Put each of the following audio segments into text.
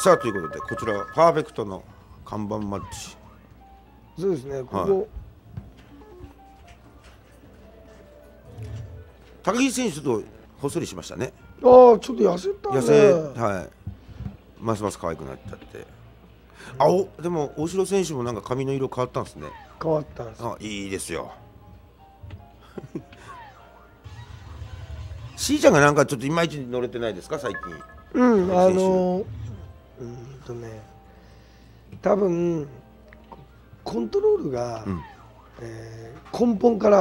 さあということでこちらパーフェクトの看板マッチ。 そうですね、ここ、 はい、高木選手ちょっとほっそりしましたね。 ああちょっと痩せたね。 痩せ、はい、ますます可愛くなっちゃって、でも大城選手もなんか髪の色変わったんですね。 変わったんです。 いいですよしーちゃんがなんかちょっといまいち乗れてないですか最近。 多分コントロールが、根本から、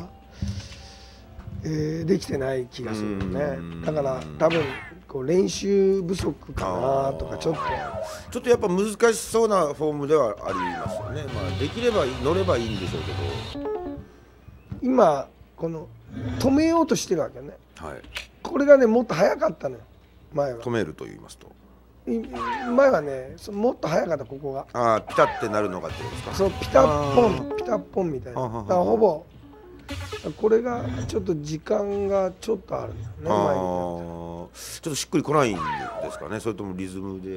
できてない気がするよね。だから多分こう練習不足かなとかちょっとやっぱ難しそうなフォームではありますよね。まあできれば乗ればいいんでしょうけど、 今この止めようとしてるわけね。 はい、 これがねもっと早かったのよ前は。 止めると言いますと、 前はねもっと早かったここが。 ピタってなるのがってことですか。 そうピタッポンピタッポンみたいな。だからほぼこれがちょっと時間がちょっとあるんだよね。前にちょっとしっくりこないんですかね。それともリズムで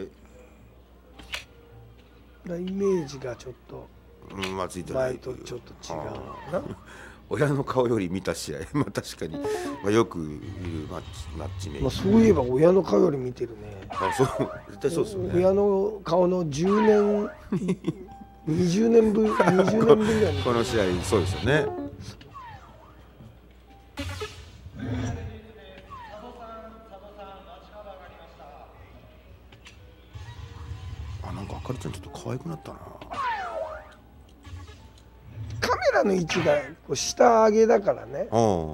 イメージがちょっとついてない前とちょっと違うな親の顔より見た試合確かに、よくいるマッチメイク。 そういえば親の顔より見てるね。 そう絶対そうですよね。 親の顔の10年20年ぶりぐらいこの試合そうですよね。なんかあかりちゃんちょっと可愛くなったな。 カメラの位置がこう下上げだからね。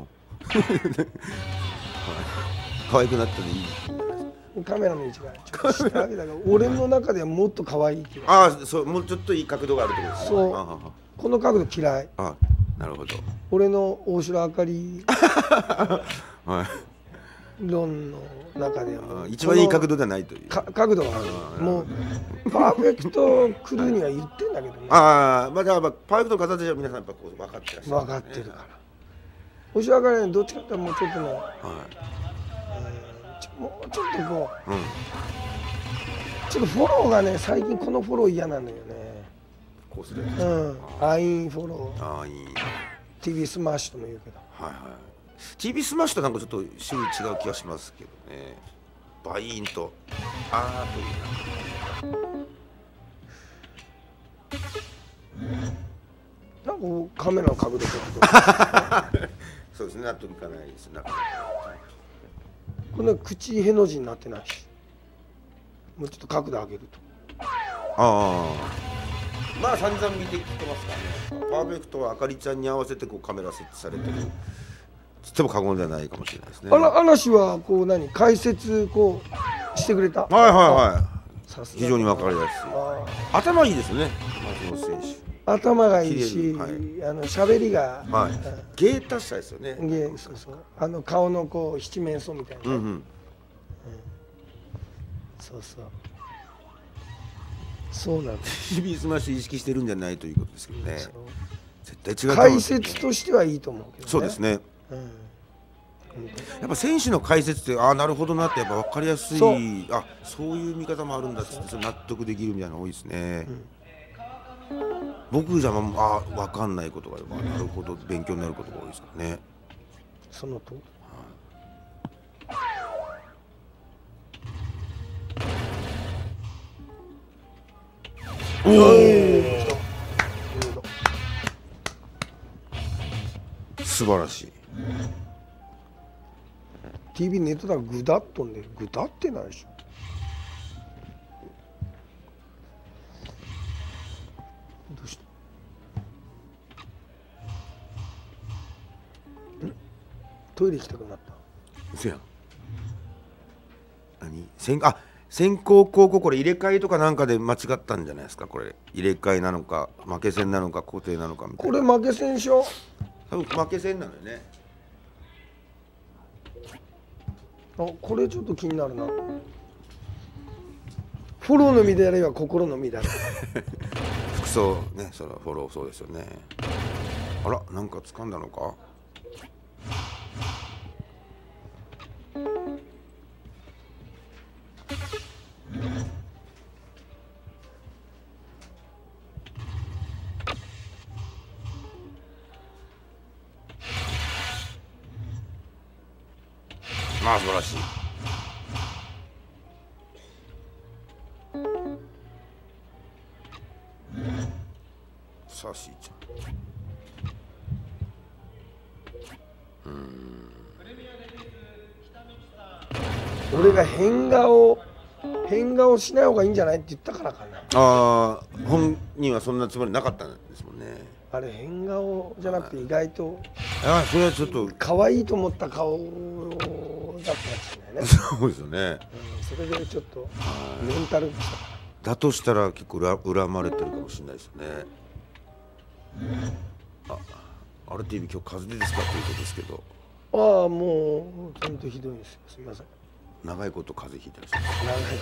可愛くなったでいい。 カメラの位置がちょっと下上げだから俺の中ではもっと可愛い気がする。 そうもうちょっといい角度があるってことですね。 そうこの角度嫌い。 なるほど。 俺の大城あかり論の中では一番いい角度ではないという角度がもうパーフェクトクルーには言ってんだけどね。 じゃあパーフェクトの形は皆さんやっぱこう分かってらっしゃる、 分かってるから。大城あかりはどっちかっていうともうちょっとね、もうちょっとこう、ちょっとフォローがね最近このフォロー嫌なのよね。 こうするアインフォロー、TV スマッシュとも言うけど、 TV スマッシュとなんかちょっと種類違う気がしますけどね。バイーンとというなんかカメラの角度とそうですね、納得いかないです。 この口への字になってないし、もうちょっと角度上げると。 散々見てきてますからね。パーフェクトはあかりちゃんに合わせてこうカメラ設置されてるつっても過言ではないかもしれないですね。 嵐はこう解説こうしてくれた。 非常に分かりやすい。頭いいですね、松本選手。 頭がいいし、喋りが芸達者ですよね。 そう顔のこう七面相みたいな。そうなんです。 TV スマッシュ意識してるんじゃないということですけどね。絶対違う。 解説としてはいいと思うけどね。 そうですね。やっぱ選手の解説ってなるほどなってやっぱ分かりやすい。そういう見方もあるんだって納得できるみたいなの多いですね。僕じゃ分かんないことがなるほど勉強になることが多いですからね。 そのと素晴らしい。 TV ネットだからグダッとんでグダってないでしょ。どうした？トイレ行きたくなった。 嘘やん。先攻後攻これ入れ替えとかなんかで間違ったんじゃないですか。これ入れ替えなのか負け戦なのか固定なのかみたいな。 これ負け戦でしょ。 多分負け戦なのよね。 これちょっと気になるな。フォローの乱れは心の乱れ。 服装ね、そのフォローそうですよね。なんか掴んだのか。 まあ素晴らしい。さあしーちゃん、 俺が変顔しない方がいいんじゃないって言ったからかな。 ああ、本人はそんなつもりなかったんですもんね。 あれ変顔じゃなくて意外とああ、それはちょっと可愛いと思った顔だったかもしれないね。 そうですよね。 それでちょっとメンタルだとしたら結構恨まれてるかもしれないですよね。RTV 今日風邪ですかということですけど。 ああ、もう本当ひどいんですよ。すみません。 長いこと風邪ひいてらっしゃる。 長い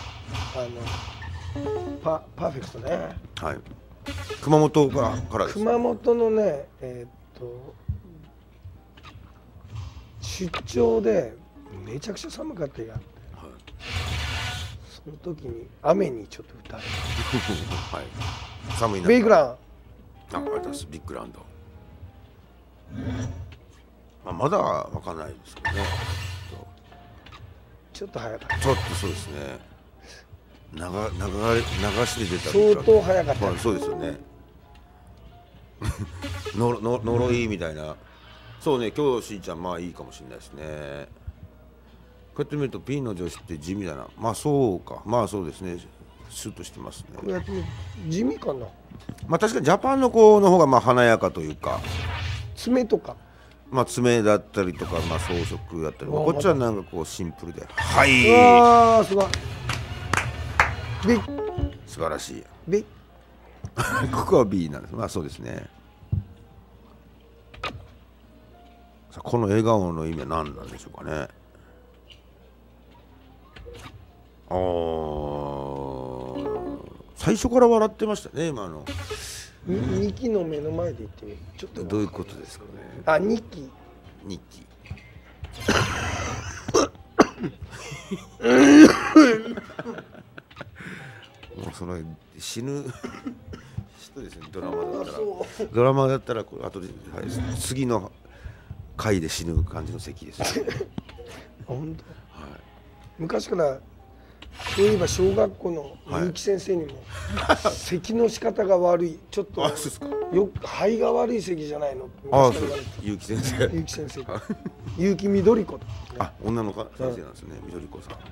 ことですよ。パーフェクトね。 はい。熊本からです。 熊本のね、出張でめちゃくちゃ寒かった日があって、はい、その時に雨にちょっと打たれてはい、寒い中ビッグランありがとうございます。ビッグラウンド、まだ分かんないですけどね。 ちょっと早かった。 ちょっとそうですね。流しで出た相当早かった、 そうですよね。呪いみたいな。そうね、今日しーちゃんまあいいかもしれないですね。こうやって見るとピンの女子って地味だな。まあそうか、まあそうですね、シュッとしてますね。 こうやって見ると地味かな。 まあ確かにジャパンの子の方がまあ華やかというか、 爪とかまあ爪だったりとか、まあ装飾だったり、こっちはなんかこうシンプルで、はい、 ああすごい、 素晴らしい。 B ここは B なんです。まあそうですね。さあこの笑顔の意味は何なんでしょうかね。最初から笑ってましたね、今の。 2期の目の前で言ってみる。ちょっとどういうことですかね。 あ、2期日記もうその死ぬ人ですね。ドラマだったらこれ後で、はい、次の回で死ぬ感じの席です、ね、 本当、 はい、 昔からそういえば小学校の結城先生にも、はい、咳の仕方が悪い、ちょっと肺が悪い咳じゃないのって昔から言われて。 結城先生、 結城先生結城みどり子と、 あ、女の先生なんですね、みどり子さん。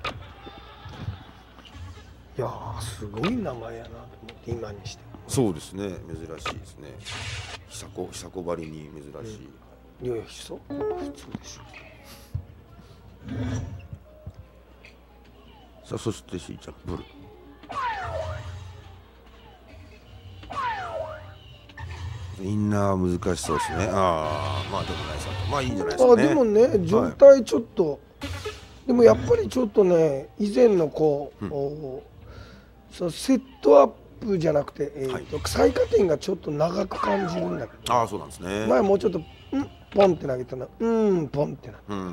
いやー、すごい名前やなと思って今にして。 そうですね、珍しいですね。久子ばりに珍しい。 いやいや、久子は普通でしょ。 さあ、そしてしーちゃんブル。インナー難しそうですね。ああ、まあでもないさ、まあいいんじゃないですかね。 でもね、状態ちょっと、はい、でもやっぱりちょっとね、以前のこう、そうセットアップじゃなくて、最下点がちょっと長く感じるんだけど。 ああ、そうなんですね。 前もうちょっとポンって投げたな、ポンってな。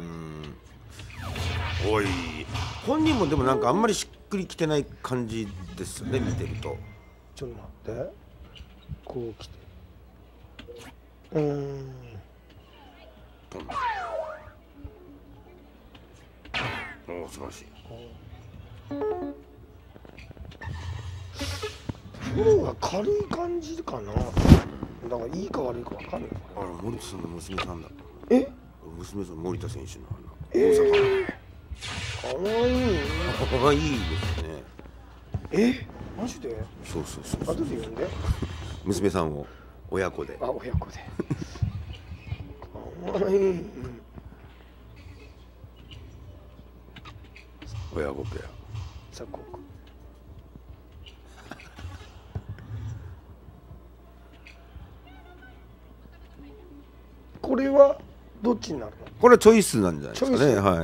おい、本人もでもなんかあんまりしっくりきてない感じですよね、見てると。 ちょっと待って、こうきて、 ポン。おお、素晴らしい。 フォローが軽い感じかな。だからいいか悪いか分かんない。 あら、森田さんの娘さんだ。娘さん、森田選手の大阪。かわいい。 かわいいですね。 マジで？ そう。 後で呼んで。 娘さんを親子で。 親子で。かわいい。 親子ペア。 さあ、ここ。これはどっちになるの？ これはチョイスなんじゃないですかね。はい。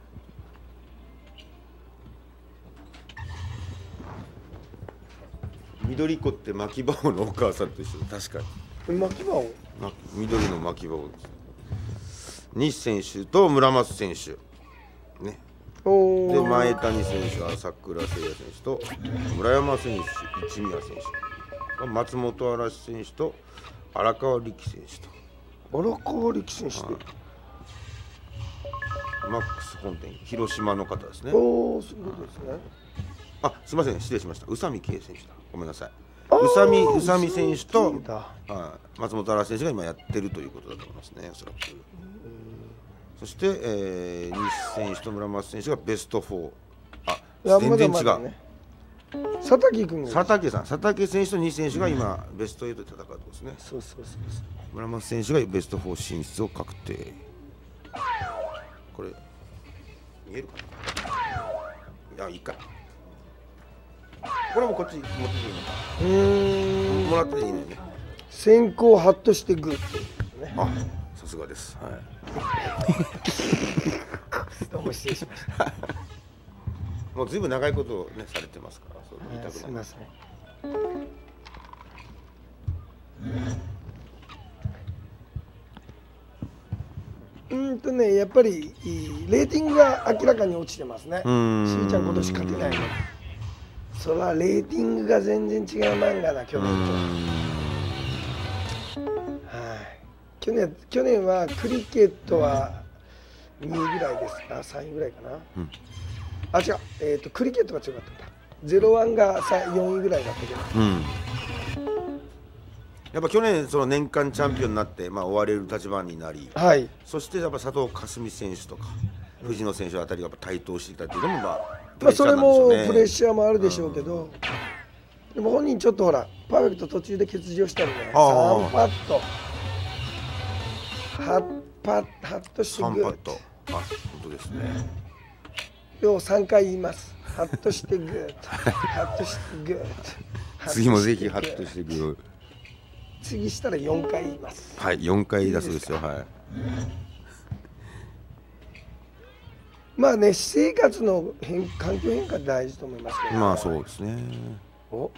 緑子って巻き場王のお母さんと一緒。確かに。巻き場王？ 緑の巻き場王。西選手と村松選手。ね。で前谷選手、朝倉聖也選手と村山選手、一宮選手、松本嵐選手と荒川力選手と。 荒川力選手で、 マックス本店広島の方ですね。 おお、そういうことですね。 あ、すみません、失礼しました。宇佐美圭選手だ。ごめんなさい。 あー宇佐美選手と宇佐美だ松本新選手が今やってるということだと思いますね、おそらく。そして、西選手と村松選手がベスト4。あ、 いや全然違う。 まだまだね、佐竹君が佐竹選手と西選手が今、ベスト8で戦うところですね。 そうそうそうそう。 村松選手がベスト4進出を確定。これ見えるかな。いや、いいか。これもこっち持ってていいのか。もらっていいのよね。 先行ハッとしてグーっていうね。 あ、さすがです。はい。 どうも失礼しました。 もうずいぶん長いことをねされてますから、そう言いたくない。 すみません。やっぱりレーティングが明らかに落ちてますね。しーちゃん今年勝てないの。それはレーティングが全然違う漫画だ去年と。はい。去年はクリケットは2位ぐらいですか、3位ぐらいかな。あ、違う、クリケットが強かったんだ。01が4位ぐらいだったけど。 やっぱ去年その年間チャンピオンになって、追われる立場になり、 はい、 そしてやっぱ佐藤香澄選手とか藤野選手あたりがやっぱ台頭してきたっていうのもそれもプレッシャーもあるでしょうけど、でも本人ちょっとほらパーフェクト途中で欠場したりね、3パット8としてグ 3パット、本当ですね。 を3回言います。ハッとしてグーッハッとしてグーッ次もぜひハッとしてグー。 次したら4回言います。 はい、4回だそうですよ。はい。 まあね、私生活の環境変化大事と思いますけど、 まあそうですね。 お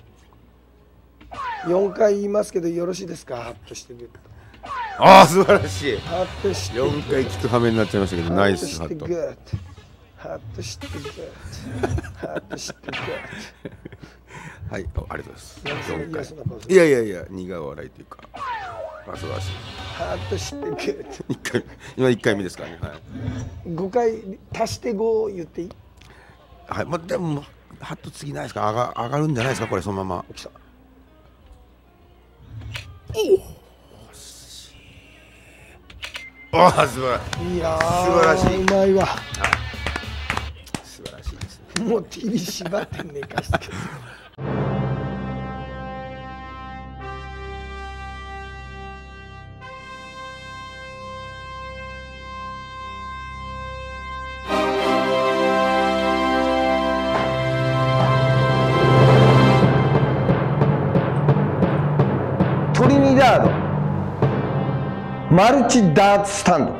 4回言いますけどよろしいですか。ハッとしてグー。 ああ、素晴らしい。 ハッとして 4回聞く羽目になっちゃいましたけど、ナイスハット。 ハッとしてグー。ハッとしてグー。 はい、ありがとうございます。4回。いや、苦笑いというか、素晴らしい。 ハッとしてグー。 今1回目ですからね。はい。 5回足して5言っていい？ はい、でもハット次ないですか。上がるんじゃないですか、これそのまま。 来た。 おお、素晴らしい。 いや素晴らしい。 うまいわ。 素晴らしいですね。 もう TV 縛って寝かして。トリニダードマルチダーツスタンド。